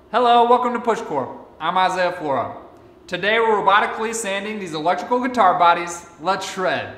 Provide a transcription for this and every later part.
Hello, welcome to Push Corp. I'm Isaiah Flora. Today we're robotically sanding these electrical guitar bodies. Let's shred.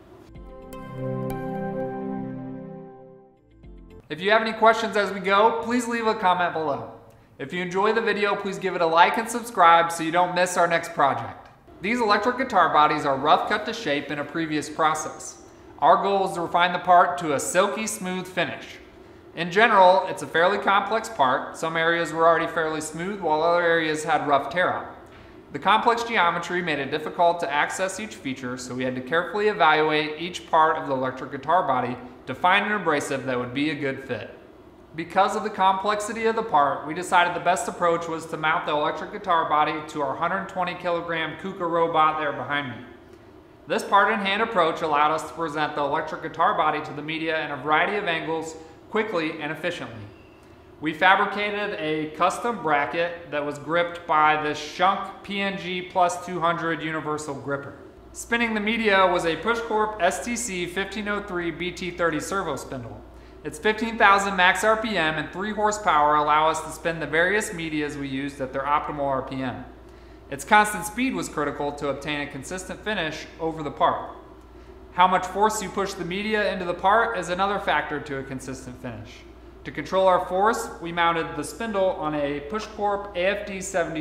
If you have any questions as we go, please leave a comment below. If you enjoy the video, please give it a like and subscribe so you don't miss our next project. These electric guitar bodies are rough cut to shape in a previous process. Our goal is to refine the part to a silky smooth finish. In general, it's a fairly complex part. Some areas were already fairly smooth while other areas had rough tear-out. The complex geometry made it difficult to access each feature, so we had to carefully evaluate each part of the electric guitar body to find an abrasive that would be a good fit. Because of the complexity of the part, we decided the best approach was to mount the electric guitar body to our 120 kilogram KUKA robot there behind me. This part-in-hand approach allowed us to present the electric guitar body to the media in a variety of angles quickly and efficiently. We fabricated a custom bracket that was gripped by this Shunk PNG Plus 200 universal gripper. Spinning the media was a PushCorp STC 1503 BT30 servo spindle. Its 15,000 max RPM and 3 horsepower allow us to spin the various medias we used at their optimal RPM. Its constant speed was critical to obtain a consistent finish over the part. How much force you push the media into the part is another factor to a consistent finish. To control our force, we mounted the spindle on a PushCorp AFD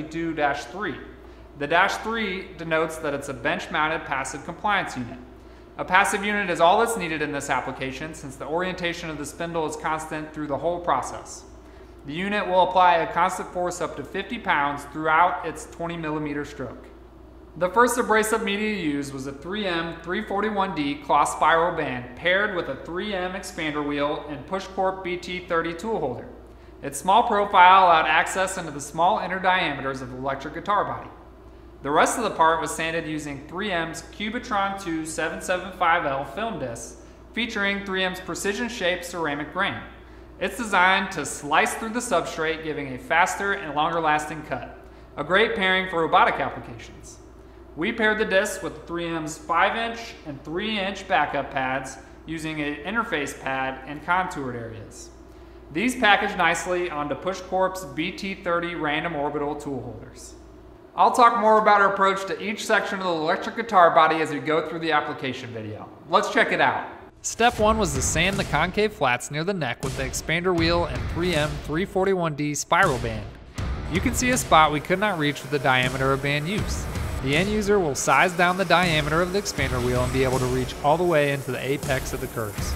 72-3. The -3 denotes that it's a bench-mounted passive compliance unit. A passive unit is all that's needed in this application since the orientation of the spindle is constant through the whole process. The unit will apply a constant force up to 50 pounds throughout its 20 millimeter stroke. The first abrasive media used was a 3M 341D cloth spiral band paired with a 3M expander wheel and PushCorp BT30 tool holder. Its small profile allowed access into the small inner diameters of the electric guitar body. The rest of the part was sanded using 3M's Cubitron 2 775L film disc featuring 3M's precision-shaped ceramic grain. It's designed to slice through the substrate, giving a faster and longer-lasting cut. A great pairing for robotic applications. We paired the disc with 3M's 5-inch and 3-inch backup pads using an interface pad and contoured areas. These package nicely onto PushCorp's BT30 random orbital tool holders. I'll talk more about our approach to each section of the electric guitar body as we go through the application video. Let's check it out. Step 1 was to sand the concave flats near the neck with the expander wheel and 3M 341D spiral band. You can see a spot we could not reach with the diameter of band use. The end user will size down the diameter of the expander wheel and be able to reach all the way into the apex of the curves.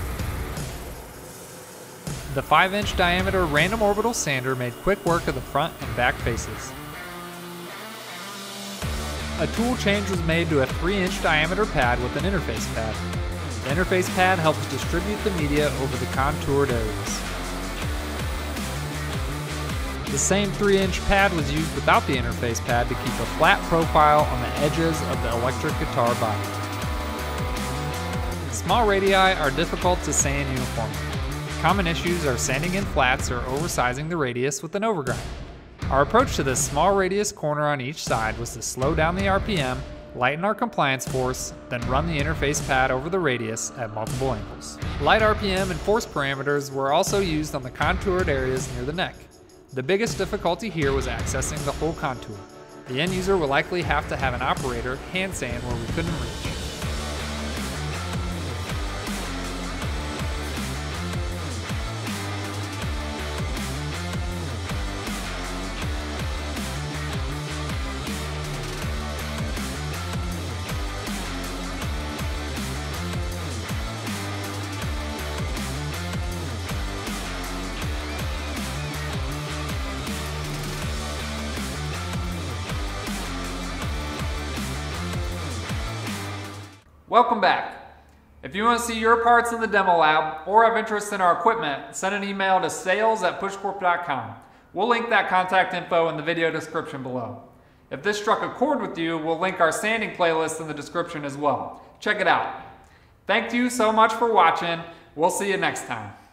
The 5-inch diameter random orbital sander made quick work of the front and back faces. A tool change was made to a 3-inch diameter pad with an interface pad. The interface pad helps distribute the media over the contoured areas. The same 3-inch pad was used without the interface pad to keep a flat profile on the edges of the electric guitar body. Small radii are difficult to sand uniformly. Common issues are sanding in flats or oversizing the radius with an overgrind. Our approach to this small radius corner on each side was to slow down the RPM, lighten our compliance force, then run the interface pad over the radius at multiple angles. Light RPM and force parameters were also used on the contoured areas near the neck. The biggest difficulty here was accessing the whole contour. The end user will likely have to have an operator hand sand where we couldn't reach. Welcome back. If you want to see your parts in the demo lab or have interest in our equipment, send an email to sales@pushcorp.com. We'll link that contact info in the video description below. If this struck a chord with you, we'll link our sanding playlist in the description as well. Check it out. Thank you so much for watching. We'll see you next time.